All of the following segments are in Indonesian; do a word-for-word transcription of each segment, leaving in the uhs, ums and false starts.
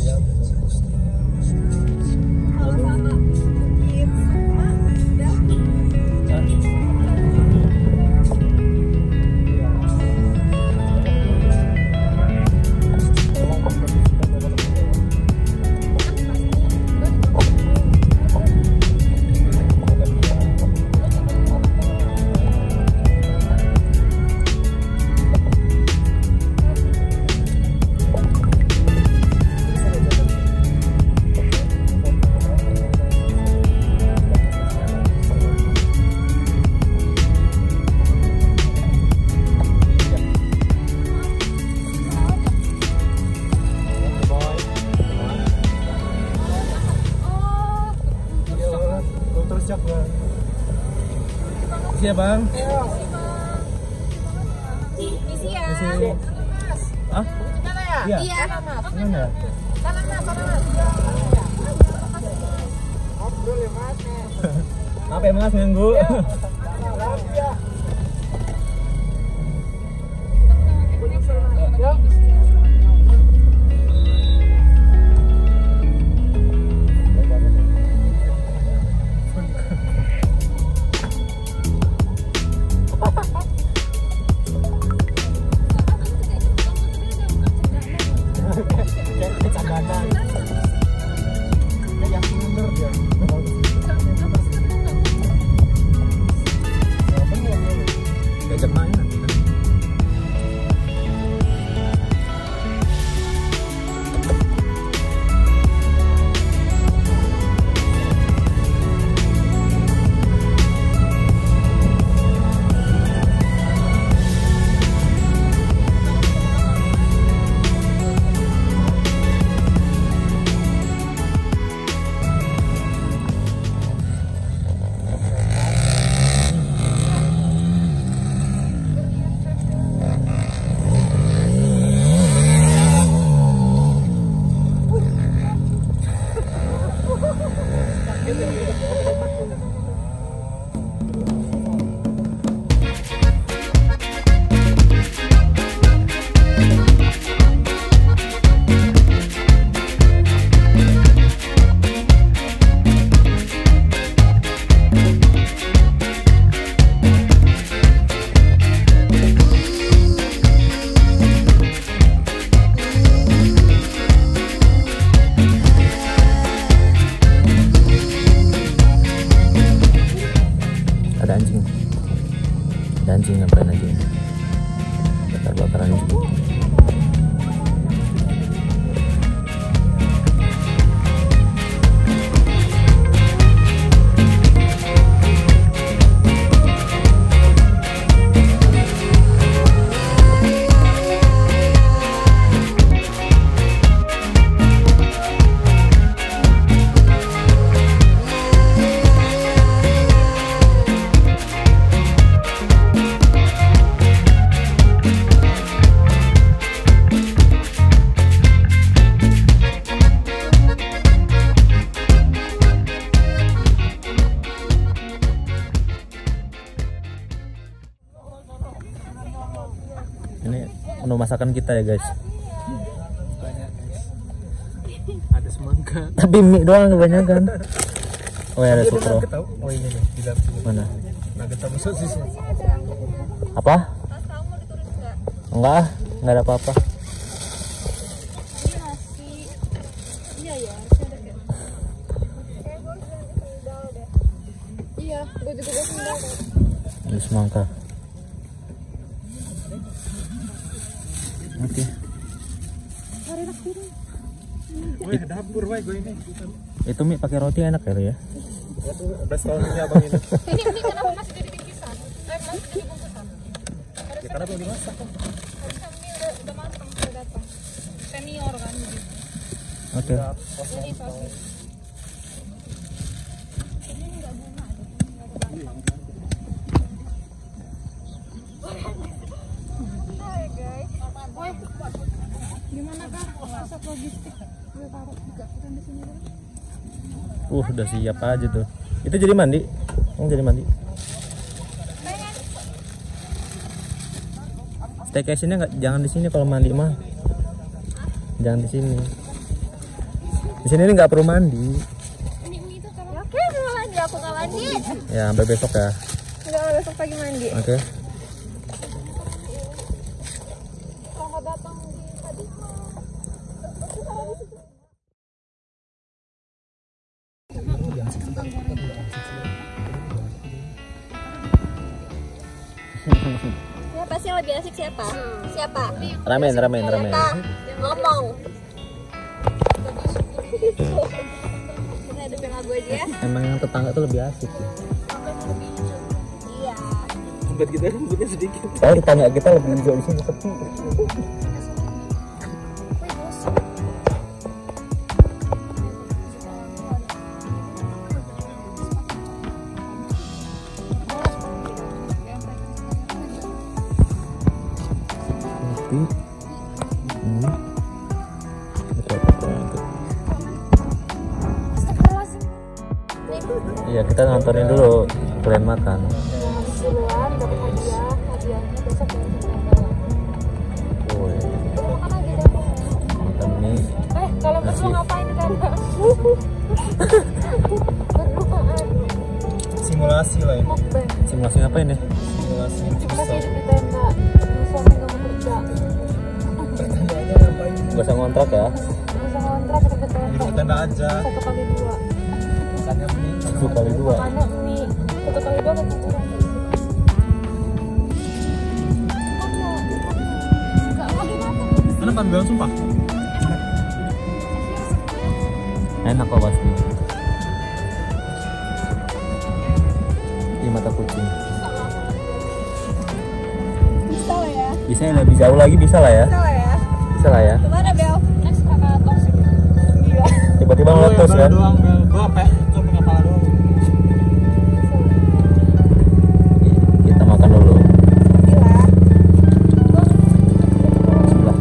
Ya bang. Misi ya. Misi. Ah? Mana ya? Iya. Iya. Mana? Sana mas, sana mas. Ngobrol ya mas. Maaf ya mas, minggu. Ada anjing, ada anjing ngapain anjing? Bakar-bakar anjing. Ini menu masakan kita ya guys. Banyak guys. Ada semangka. Tapi mie doang kebanyakan. Oh ya ada sukro. Oh ini nih di dalam sini. Mana? Nugget sama sosis. Apa? Enggak, ah, enggak ada apa-apa. Iya ya, iya, gue juga gue sendal. Ini semangka. Oke. Wih, dapur weh gue ini. Itu mie pakai roti enak ya, ya? Best kalau ini abang ini. Ini ini kenapa masih jadi bingkisan? Eh, masih jadi bungkusan. Ya karena belum dimasak kan. Harusnya ini udah udah matang, udah datang. Senior kan gitu. Oke. Ini sosis. Ini enggak bunga, enggak ada. Hai guys. Woi. Gimana kah? Pusat logistik. Gue taruh juga kan di sini. Uh, udah siap aja tuh. Itu jadi mandi? Yang jadi mandi. Staycation-nya nggak, jangan di sini kalau mandi mah. Jangan di sini. Di sini ini nggak perlu mandi. Ya, oke, mau mandi, aku nggak mandi. Ya, sampai besok ya. Enggak, besok pagi mandi. Oke. Selamat datang di tadi. Siapa sih yang lebih asik siapa? Siapa? Ramen, ramen, ramen. Siapa? Ngomong. Kita hidupin lagu aja ya. Emang yang tetangga tuh lebih asik sih. Iya. Tempat kita rambutnya sedikit. Oh, tetangga kita lebih hijau di sini sepi. Sepi. Hmm. Iya, kita nganterin dulu kalian makan. Duluan dapat hadiah, hadiahnya besok baru kita bawa. Woi, Kita makan lagi deh. makan mie. Eh, kalau Nasi. berdua ngapain di tenda? Berduaan. Simulasi lah ini. Mukbang. Simulasi ngapain ya? Simulasi Kita sih hidup di tenda. Suami nggak mau kerja. Pertanyaannya ngapain? Gak usah ngontrak ya. Bisa ngontrak kita ke Di tenda. tenda aja. Satu kali dua. Makannya mie. Satu kali dua. Makannya mie. Satu kali dua kan kurang. Mana panggang sumpah? Enak kok pasti. Di mata kucing. Bisa lah ya. Bisa ya, lebih jauh lagi bisa lah ya. Bisa lah ya. Bisa lah ya. Kemana Bel? Next Krakatau. Iya. Tiba-tiba ngeletus kan. Doang, Bel. Gua apa? Gua pakai kepala doang. Kita makan dulu. Gila. Sebelah.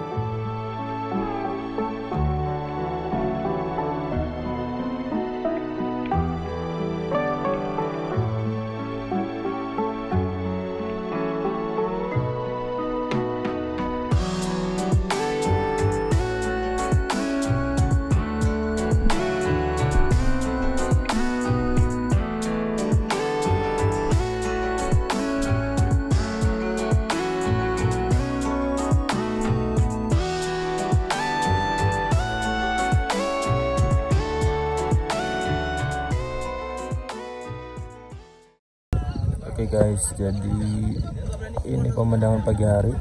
Oke guys, jadi ini pemandangan pagi hari.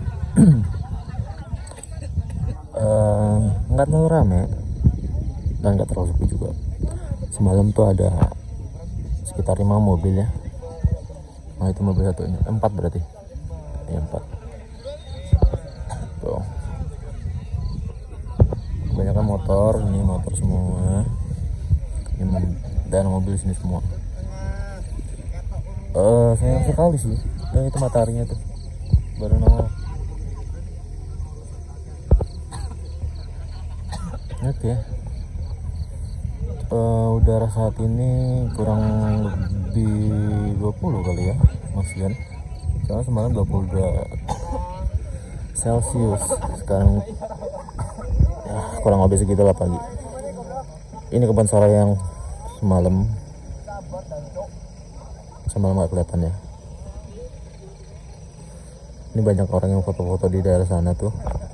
Eh, nggak terlalu rame dan nggak terlalu sepi juga. Semalam tuh ada sekitar lima mobil ya. Nah itu mobil satunya, empat berarti. Ya, empat. Tuh. Kebanyakan motor, ini motor semua. Ini dan mobil sini semua. Eh, sayang sekali sih. Dan itu mataharinya tuh baru nongol. Oke. Eh, udara saat ini kurang lebih dua puluh kali ya, masihan. Soalnya semalam dua puluh dua Celcius. Sekarang ya, kurang lebih segitulah pagi. Ini kebun sore yang semalam semalam nggak kelihatan ya. Ini banyak orang yang foto-foto di daerah sana tuh.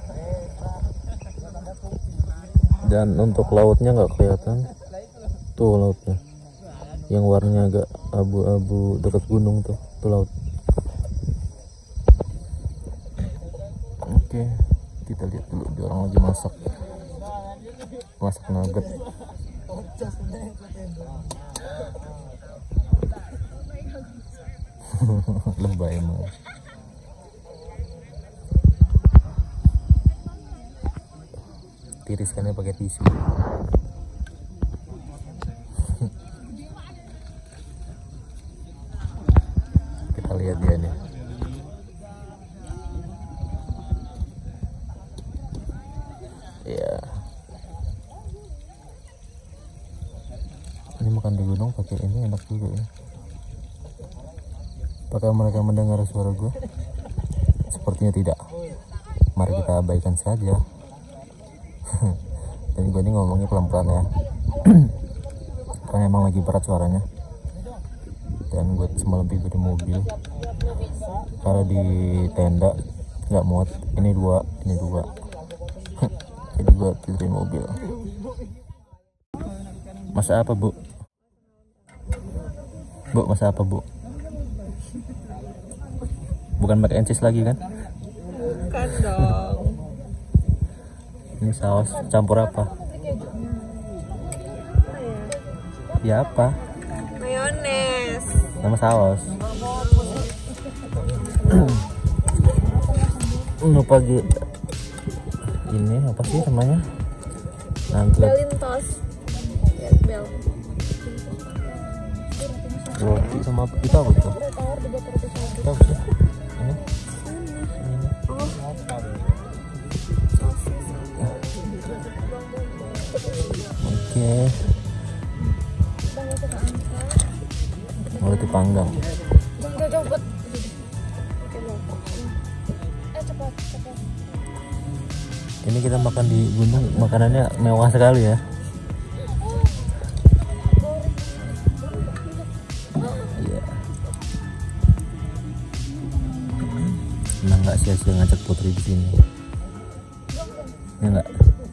Dan untuk lautnya nggak kelihatan. Tuh lautnya. Yang warnanya agak abu-abu dekat gunung tuh. Tuh laut. Oke, kita lihat dulu di orang lagi masak. Masak nugget. Lebay emang. Tiriskannya pakai tisu. Kita lihat dia nih. Ya. Ini makan di gunung pakai ini enak juga ya. Apakah mereka mendengar suara gue? Sepertinya tidak. Mari kita abaikan saja. Dan gue ini ngomongnya pelan-pelan ya. Karena emang lagi berat suaranya. Dan gue semalam tidur di mobil karena di tenda nggak muat. Ini dua, ini dua. Jadi gue tidur di mobil. Masa apa bu? Bu masa apa bu? Bukan mac and cheese lagi kan? Bukan dong. Ini saus campur apa? Ya apa? Mayones. Nama saus. Ini pagi ini apa sih namanya? Nangkep Belintos. Ya, bel. roti sama kita apa itu? Kita apa sih? Ini? Ini. Oke. Roti panggang. Enggak cepet. Eh cepat, cepat. Ini kita makan di gunung, makanannya mewah sekali ya. Iya. Nah nggak sia-sia ngajak Putri di sini. Ya nggak?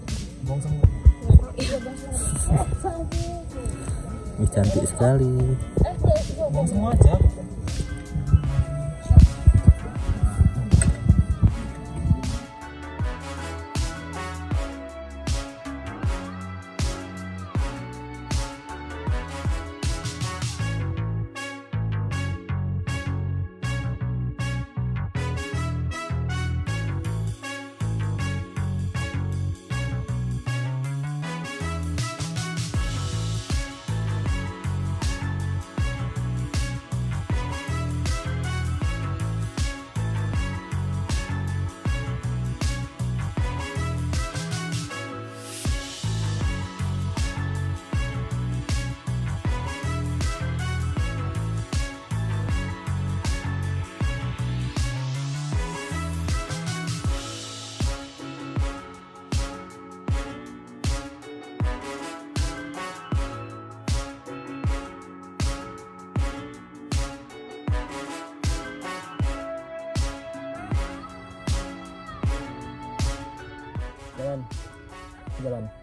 Ih, cantik sekali. Semua aja. Jalan, jalan.